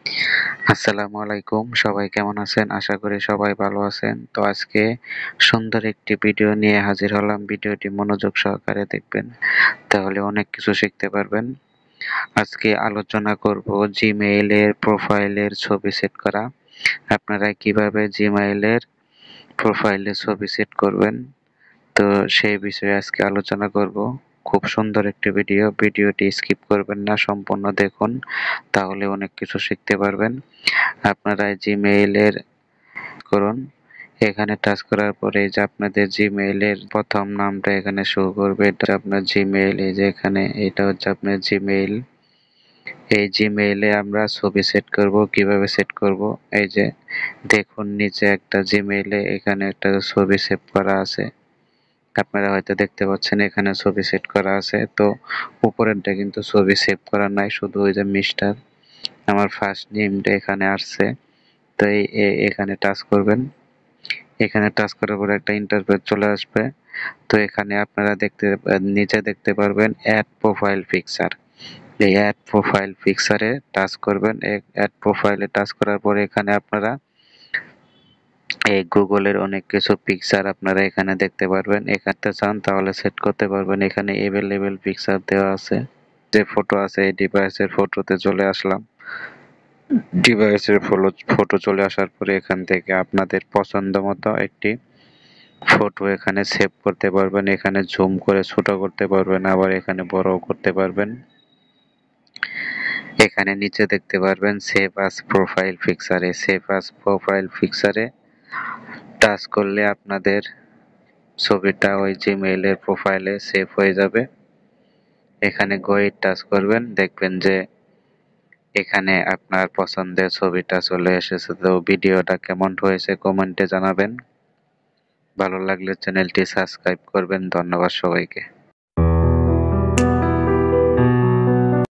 আসসালামু আলাইকুম, সবাই কেমন আছেন? আশা করি সবাই ভালো আছেন। তো আজকে সুন্দর একটি ভিডিও নিয়ে হাজির হলাম। ভিডিওটি মনোযোগ সহকারে দেখবেন, তাহলে অনেক কিছু শিখতে পারবেন। আজকে আলোচনা করব জিমেইল এর প্রোফাইলের ছবি সেট করা। আপনারা কিভাবে জিমেইল এর প্রোফাইলে ছবি সেট করবেন, তো সেই বিষয়ে আজকে আলোচনা করব। খুব সুন্দর একটি ভিডিও। ভিডিওটি স্কিপ করবেন না, সম্পূর্ণ দেখুন, তাহলে অনেক কিছু শিখতে পারবেন। আপনারা জিমেইল এর করুন। এখানে টাচ করার পরে এই যে আপনাদের জিমেইল এর প্রথম নামটা এখানে শো করবে। এটা আপনার জিমেইল। এই যে এখানে এটা হচ্ছে আপনার জিমেইল। এই জিমেইলে আমরা ছবি সেট করব। কিভাবে সেট করব? এই যে দেখুন, নিচে একটা জিমেইলে এখানে একটা ছবি সেভ করা আছে। আপনারা হয়তো দেখতে পাচ্ছেন এখানে ছবি সেট করা আছে। তো উপরেরটা কিন্তু ছবি সেভ করা নাই, শুধু ওই যে মিস্টার আমার ফার্স্ট নেমটা এখানে আসছে। তো এখানে টাচ করবেন। এখানে টাচ করার পরে একটা ইন্টারফেস চলে আসবে। তো এখানে আপনারা নিচে দেখতে পারবেন অ্যাড প্রোফাইল পিকচার। এই অ্যাড প্রোফাইল পিকচারে টাচ করবেন। অ্যাড প্রোফাইলে টাচ করার পরে এখানে আপনারা এই গুগলের অনেক কিছু পিকচার আপনারা এখানে দেখতে পারবেন। এখানটা চান তাহলে সেট করতে পারবেন। এখানে এভেলেবেল পিকচার দেওয়া আছে। যে ফটো আছে এই ডিভাইসের ফটোতে চলে আসলাম। ডিভাইসের ফটো চলে আসার পরে এখান থেকে আপনাদের পছন্দ মতো একটি ফটো এখানে সেভ করতে পারবেন। এখানে জুম করে ছোট করতে পারবেন, আবার এখানে বড়ও করতে পারবেন। এখানে নিচে দেখতে পারবেন সেভ আস প্রোফাইল পিকচারে। সেভ আস প্রোফাইল পিকচারে টাচ করলে আপনাদের ছবিটা ওই জিমেইলের প্রোফাইলে সেভ হয়ে যাবে। এখানে গো-এ টাচ করবেন, দেখবেন যে এখানে আপনার পছন্দের ছবিটা চলে এসেছে। তো ভিডিওটা কেমন হয়েছে কমেন্টে জানাবেন। ভালো লাগলে চ্যানেলটি সাবস্ক্রাইব করবেন। ধন্যবাদ সবাইকে।